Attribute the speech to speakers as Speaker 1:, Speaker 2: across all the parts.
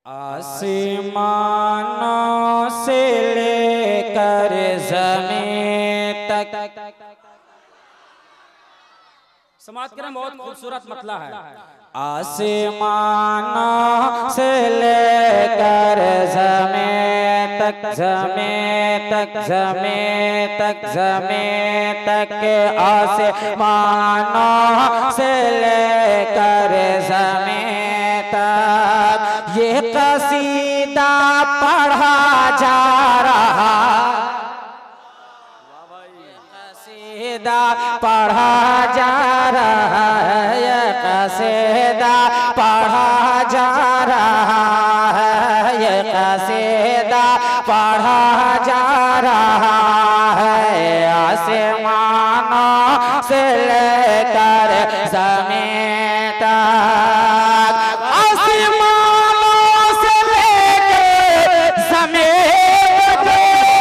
Speaker 1: आसमानों से लेकर ज़मीन तक। समाज के बहुत खूबसूरत मतला है। आसमानों से लेकर ज़मीन तक, ज़मीन तक, ज़मीन तक, ज़मीन तक, आसमानों से लेकर ज़मीन तक ये कसीदा पढ़ा जा रहा, कसीदा पढ़ा जा रहा है, ये कसीदा पढ़ा जा रहा है, ये कसीदा पढ़ा जा रहा है। आसमानों से लेकर ज़मीन तक, आसमानों से लेकर ज़मीन तक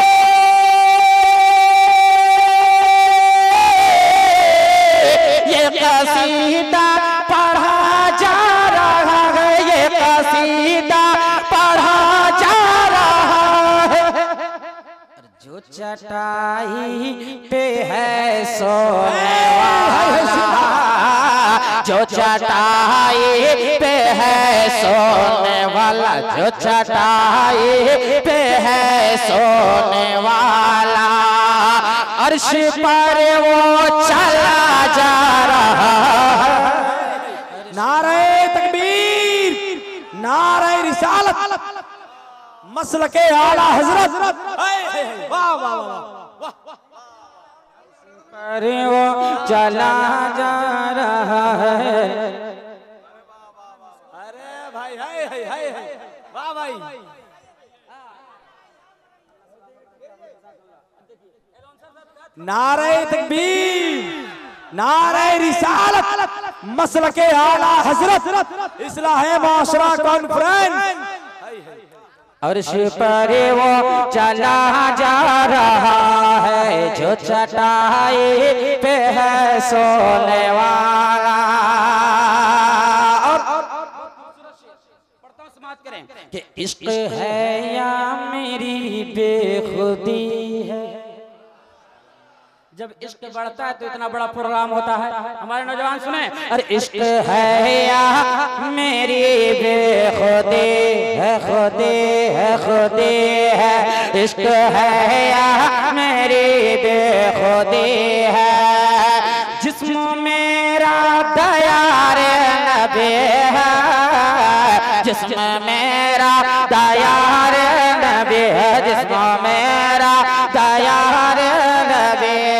Speaker 1: ये कसीदा पढ़ा जा रहा है, ये कसीदा पढ़ा जा रहा है। जो चटाई पे है सोने वाला, जो चटाई पे है सोने वाला, जो चटाई पे है सोने वाला, अर्श पर वो चला जा रहा है।
Speaker 2: नारे तकबीर, नारे रिसालत, मसलके आला हजरत। वाह वाह वाह,
Speaker 1: पर वो चला जा रहा है।
Speaker 2: अरे भाई, हाय हाय हाय, वाह भाई। नारे तकबीर, नारे रिसालत, मसलके आला हजरत, इस्लाहे माशरा कॉन्फ्रेंस।
Speaker 1: अर्श पर वो चला जा रहा है, जो चटाई पे है सोने वाला। और पढ़ता हूं, समाप्त करें कि इश्क है या मेरी बेखुदी है। जब इश्क बढ़ता है तो इतना बड़ा प्रोग्राम होता है। हमारे नौजवान सुने, अरे इश्क है या मेरी बेखुदी है, खुदी है, खुदी है, इश्क है या मेरी बेखुदी है। जिस्म मेरा दयार नबी है, जिस्म मेरा दयार नबी है, जिस्म मेरा दयार नबी है।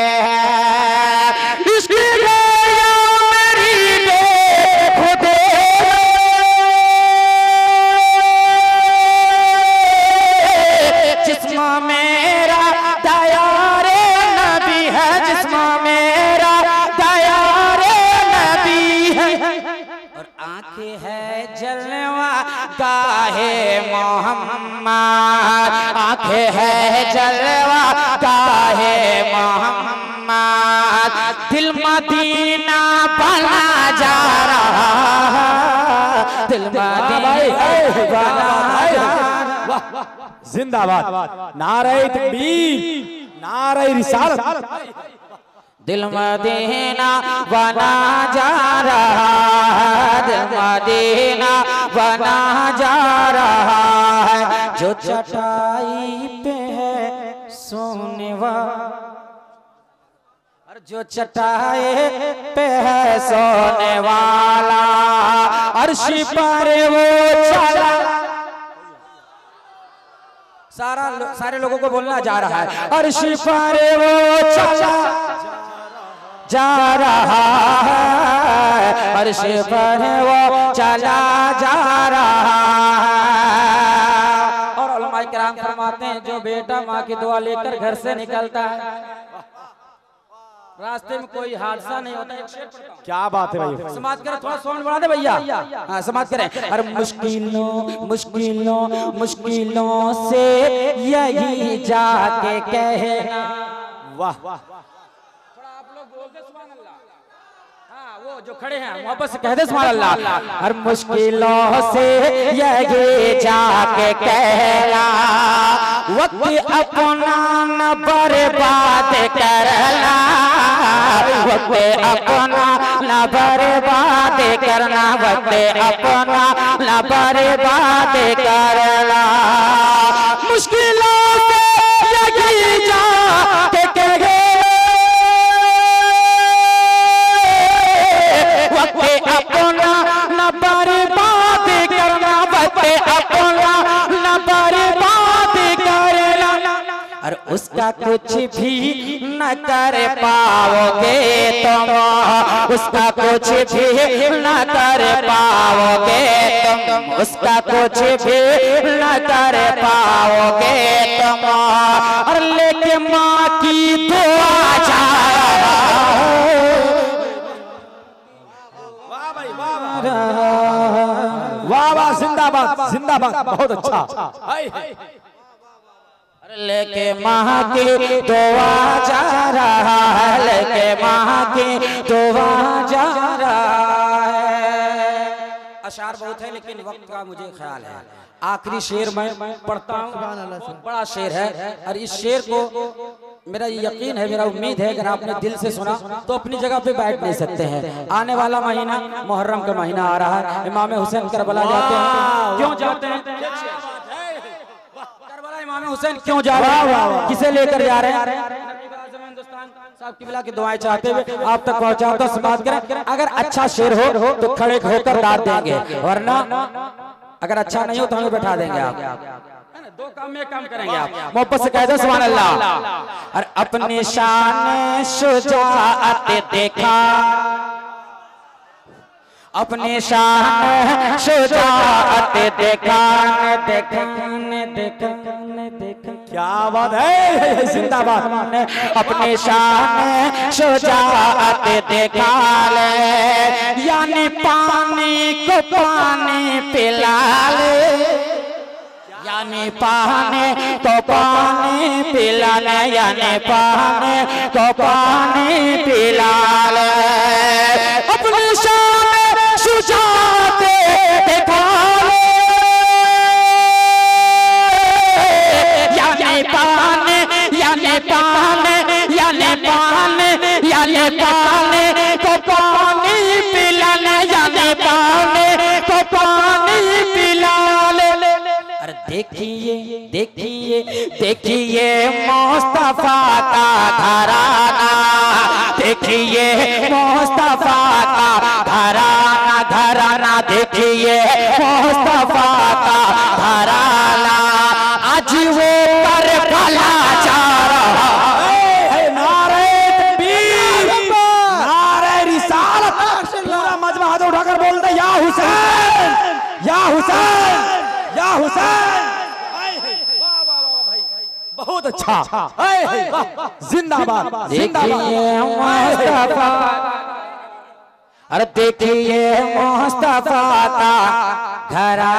Speaker 1: गाहे मोहम्मद, आंखें है जलवा गाहे मोहम्मद, दिल मदीना बना जा रहा, दिल मदीना बना जा रहा।
Speaker 2: जिंदाबाद, नारे तकबीर, नारे रिसालत,
Speaker 1: दिल मदीना बना जा रहा है, दिल मदीना बना जा रहा है। जो चटाई पे है सोने वाला, और जो चटाई पे है सोने वाला, अर्श पर वो चला। सारे लोगों को बोलना जा रहा है, अर्श पर वो चला जा रहा है, अर्श पर वो चला जा रहा है। और उलमाए किराम फरमाते हैं, जो बेटा माँ की दुआ लेकर घर से निकलता है, रास्ते में कोई हादसा नहीं होता।
Speaker 2: क्या बात है भाई,
Speaker 1: समाज करें, थोड़ा साउंड बढ़ा दे भैया। हाँ, समाज करें। और मुश्किलों मुश्किलों मुश्किलों से यही जाके कहना।
Speaker 2: वाह,
Speaker 1: थोड़ा आप लोग बोल दे सुभान अल्लाह। हाँ, वो जो खड़े हैं मोहब्बत से कह दे सुभान अल्लाह। हर मुश्किलों से ये जाके कहला वक्त अपना न बर्बाद करना, वक्त अपना न बर्बाद करना, वक्त अपना न बर्बाद करना। मुश्किलों से ये जाके कहे वक्त अपना न बर्बाद करना, वक्त अपना न बर्बाद करना। और उसका कुछ भी न कर पाओगे तुम, उसका कुछ भी न कर पाओगे तुम, उसका कुछ भी न कर पाओगे तुम। और लेके माँ की दुआ जा
Speaker 2: वाह वाह, जिंदाबाद जिंदाबाद, बहुत अच्छा।
Speaker 1: लेके माँ की दुआ जा रहा है, लेके माँ की दुआ जा रहा है। अशार बहुत है लेकिन वक्त का मुझे ख्याल है। आखिरी शेर मैं पढ़ता हूँ, बहुत बड़ा शेर है और इस शेर को मेरा यकीन है, मेरा उम्मीद है अगर आपने दिल से सुना तो अपनी जगह पे बैठ नहीं सकते हैं। आने वाला महीना मुहर्रम का महीना आ रहा है, इमाम हुसैन करबला जाते हैं। क्यों जाते हैं करबला? इमाम हुसैन क्यों जा रहे हैं, किसे लेकर जा रहे हैं? साहब किबला की दुआएं चाहते हुए आप तक पहुंचाओ तो बात करें। अगर अच्छा शेर हो तो खड़े होकर दाद देंगे, वरना अगर अच्छा नहीं हो तो हमें बैठा देंगे। आप दो काम में काम करेंगे आप। मोहब्बत से कह दो सुभान अल्लाह। और अपने शान शुजाअत देखा, अपने शान शुजाअत देखा, देखा
Speaker 2: क्या बात है, जिंदाबाद।
Speaker 1: अपने शान शुजाअत देखा ले, यानी पानी को पानी पिला ले, यानी पानी को पानी पिलाने, यानी पानी को पानी पिला ले। अपनी शान शुजाअत देखा ले, यानी पानी, यानी पानी, यानी पानी, यानी पानी को पानी पिलाने, यानी पानी को पानी पिला ले। अरे देखिए देखिए देखिए मुस्तफा का घराना, देखिए मुस्तफा का घराना, घराना देखिए मुस्तफा का घराना। आज वो करबला जा रहा
Speaker 2: है। नारे तकबीर, नारे रिसालत। पूरा मजमा हाथ उठाकर बोल दे, या हुसैन, या हुसैन, या हुसैन। बहुत अच्छा, जिंदाबाद जिंदाबाद।
Speaker 1: अरे देखिए मुस्तफा का घराना।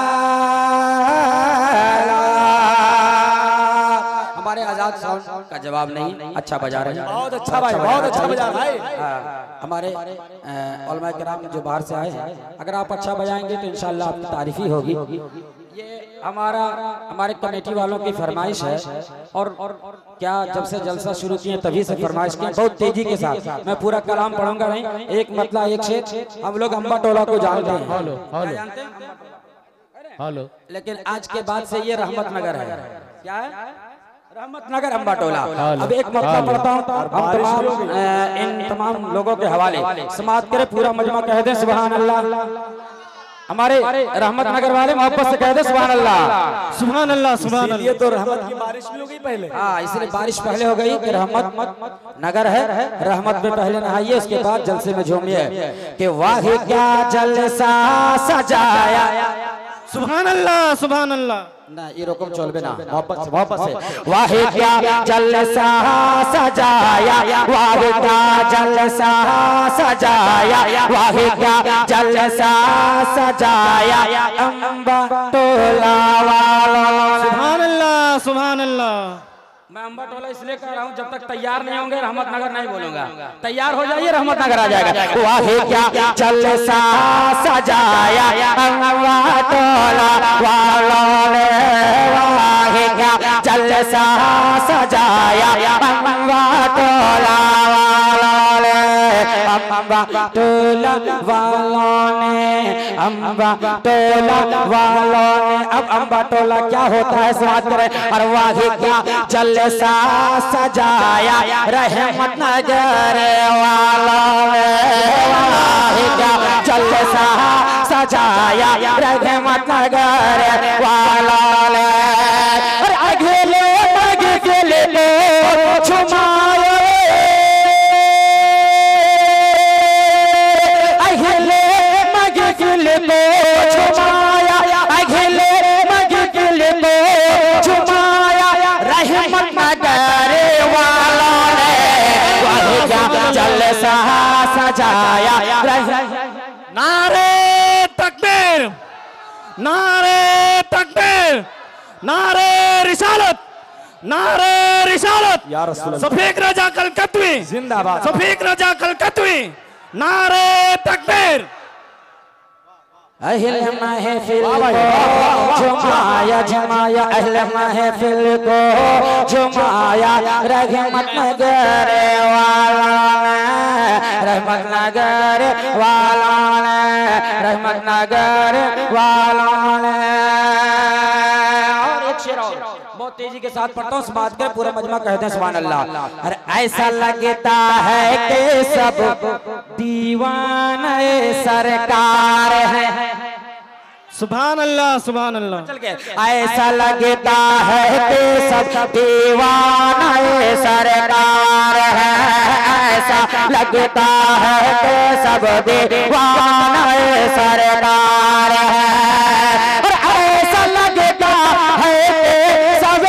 Speaker 1: हमारे आजाद साउंड का जवाब नहीं, अच्छा बजा रहे हैं,
Speaker 2: बहुत अच्छा भाई, बहुत अच्छा बजा रहे हैं।
Speaker 1: हमारे उलमा किराम जो बाहर से आए हैं, अगर आप अच्छा बजाएंगे तो इंशाल्लाह आपकी तारीफ ही होगी। ये हमारे कमेटी वालों की फरमाइश है और क्या जब से जलसा शुरू किए तभी से फरमाइश की, बहुत तेजी के साथ। मैं पूरा कलाम पढ़ूंगा नहीं, एक मतलब एक शेर। हम लोग अम्बा टोला को जानते हैं, हेलो, लेकिन आज के बाद से ये रहमत नगर है। क्या है? रहमत नगर अम्बा टोला। अब एक मतलब पढ़ता हूँ, हम तमाम इन तमाम लोगों के हवाले समात करें, पूरा मजमा कह दें सुभान अल्लाह। हमारे रहमत नगर वाले मोहब्बत से कह दे सुभान अल्लाह,
Speaker 2: सुभान अल्लाह, सुभान अल्लाह। ये तो रहमत की बारिश भी हो गई पहले।
Speaker 1: हाँ, इसलिए बारिश पहले हो गई कि रहमत नगर है, रहमत में पहले नहाइए, उसके बाद जलसे में झूमिए कि वाह क्या जलसा सजाया।
Speaker 2: सुभान अल्लाह, सुभान अल्लाह।
Speaker 1: ना ये रोकम चलबे ना, वापस से वाह क्या जलसा सजाया, वाह क्या जलसा सजाया, वाह क्या जलसा सजाया अम्बा टोला वाला।
Speaker 2: सुभान अल्लाह, सुभान अल्लाह।
Speaker 1: मैं अम्बा टोला इसलिए कह रहा हूँ, जब तक तैयार नहीं होंगे रहमत नगर नहीं बोलूंगा। तैयार हो जाइए, रहमत नगर आ जाएगा।
Speaker 2: वाहे क्या जलसा सजाया अम्बा टोला वालों ने, वाहे क्या जलसा सजाया अम्बा टोला वालों ने, अम्बा टोला वालों ने, अम्बा टोला वालों ने। अब अम्बा टोला क्या होता है स्वाद करें। और वाहे क्या जलसा सजाया रहमत नगर वालों ने, वाहे क्या जलसा सजाया रहमत नगर वालों ने। अगले मगले छुमाए, अगले मगले छुमाया, अगले मगले छुमाया रहमत नगर वालों ने, वाहे क्या जलसा सजाया। नारे तकबीर, नारे तकबीर, नारे रिसालत, नारे रिसालत।
Speaker 1: या रसूल अल्लाह।
Speaker 2: सफीक रजा कलकत्वी
Speaker 1: जिंदाबाद।
Speaker 2: सफीक रजा कलकत्वी, नारे तकबीर। अहले महफिल को झुमाया झुमाया, अहले महफिल को झुमाया रहमत नगर वालों ने, रहमत नगर वालों ने, रहमत नगर वालों ने।
Speaker 1: और एक शेर और बहुत तेजी के साथ पढ़ता हूँ, बात कर पूरा मजमा कहते हैं सुभान अल्लाह।
Speaker 2: अरे ऐसा लगता है कि सब दीवाने सरकार है। सुभान अल्लाह, सुभान अल्लाह।
Speaker 1: चल के
Speaker 2: ऐसा लगता है कि सब दीवाने सरकार है, ऐसा लगता है कि सब दीवाने सरकार है। और ऐसा लगता है कि सब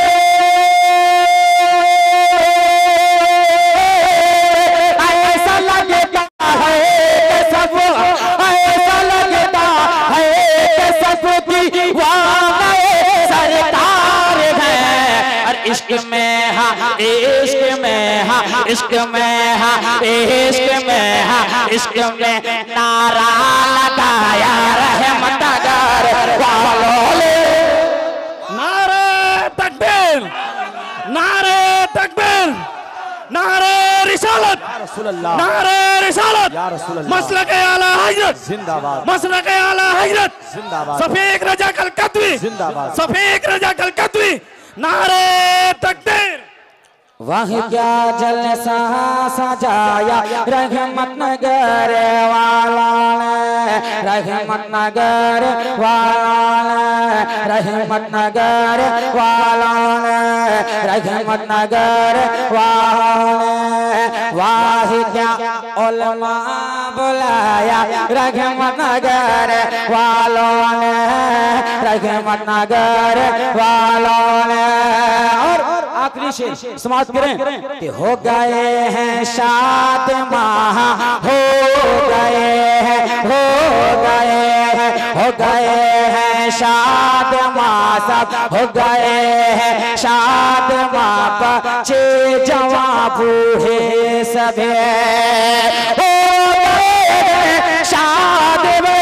Speaker 2: ऐसा लगता है कि सब, ऐसा लगता है कि सब दीवाने सरकार है। और इश्क में हाँ, इश्क में हाँ, इश्क में हाँ, इश्क में हाँ, इश्क में नारा लगाया रहमत नगर वालों ने। नारे तकबीर, नारे तकबीर, नारे रिसालत, नारे रिसालत, मसलक आला हजरत जिंदाबाद, मसलक आला हजरत जिंदाबाद, सफीक रजा कलकत्वी जिंदाबाद, सफीक रजा कलकत्वी, नारे तकबीर। वाह क्या जलसा सजाया रहमत नगर वालों ने, रहमत नगर वालों ने, रहमत नगर वालों ने, रहमत नगर वालों ने। वाह क्या उलमा बुलाया रहमत नगर वालों ने, रहमत नगर वालों ने। और
Speaker 1: आखिरी शेर समाप्त करें
Speaker 2: कि हो गए हैं शाद माह, हो गए हैं, हो गए हैं, हो गए हैं शाद माह, सब हो गए हैं शाद माह, बच्चे जवां बूढ़े सभी हो गए हैं शाद में,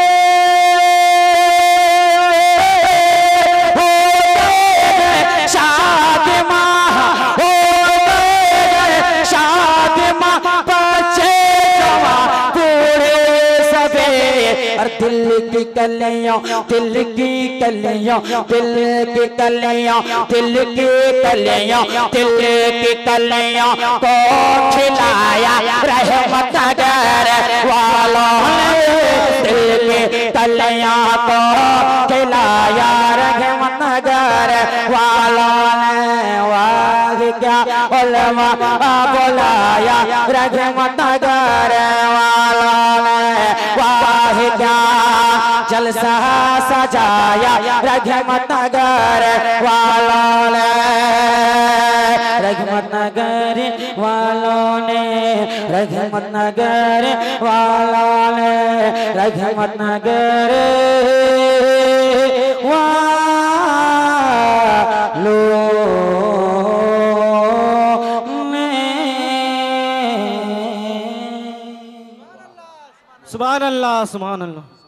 Speaker 2: हो गए हैं शाद माह, हो गए शाद माह, बच्चे जवां बूढ़े सभी। और दिल की कलियों, दिल की कलियों, दिल की कलियों, दिल की कलियों, दिल की कलियों को खिलाया रहमत नगर वालों ने, दिल की कलियों को खिलाया रहमत नगर वालों ने। वाह क्या उलमा बुलाया रहमत नगर वालों ने, वाह क्या जलसा सजाया रहमत नगर वालों ने, रहमत नगर वालों ने, रहमत नगर वालों ने, रहमत नगर वालों
Speaker 3: सुभान अल्लाह सुभान अल्लाह।